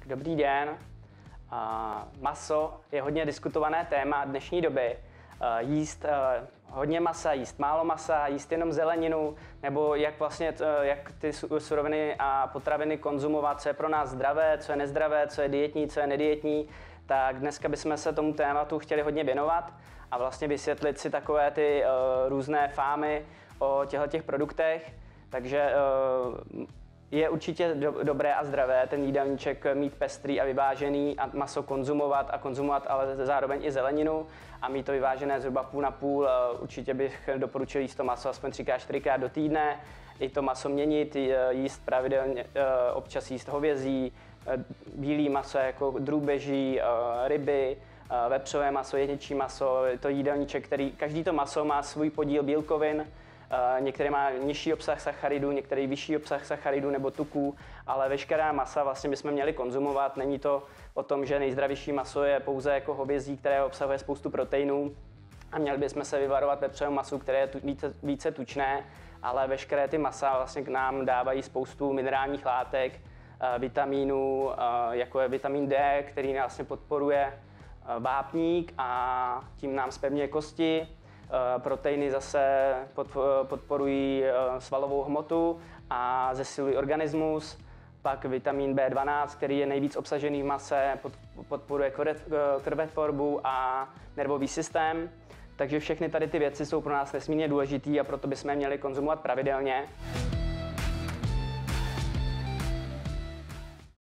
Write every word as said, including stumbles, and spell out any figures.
Dobrý den. Maso je hodně diskutované téma dnešní doby. Jíst hodně masa, jíst málo masa, jíst jenom zeleninu, nebo jak vlastně jak ty suroviny a potraviny konzumovat, co je pro nás zdravé, co je nezdravé, co je dietní, co je nedietní. Tak dneska bychom se tomu tématu chtěli hodně věnovat a vlastně vysvětlit si takové ty uh, různé fámy o těchto produktech. Takže uh, je určitě do, dobré a zdravé ten jídelníček mít pestrý a vyvážený a maso konzumovat a konzumovat ale zároveň i zeleninu a mít to vyvážené zhruba půl na půl. Uh, určitě bych doporučil jíst to maso aspoň třikrát, čtyřikrát do týdne. I to maso měnit, jíst pravidelně, uh, občas jíst hovězí, bílé maso jako drůbeží, ryby, vepřové maso, jehněčí maso, to jídelníček, který každý to maso má svůj podíl bílkovin, některé má nižší obsah sacharidů, některý vyšší obsah sacharidů nebo tuků, ale veškerá masa vlastně bychom měli konzumovat. Není to o tom, že nejzdravější maso je pouze jako hovězí, které obsahuje spoustu proteinů a měli bychom se vyvarovat vepřového masu, které je tu, více, více tučné, ale veškeré ty masa vlastně k nám dávají spoustu minerálních látek, vitamínů, jako je vitamin D, který vlastně podporuje vápník a tím nám zpevňuje kosti. Proteiny zase podporují svalovou hmotu a zesilují organismus. Pak vitamin B dvanáct, který je nejvíc obsažený v mase, podporuje krvetvorbu a nervový systém. Takže všechny tady ty věci jsou pro nás nesmírně důležité a proto bychom je měli konzumovat pravidelně.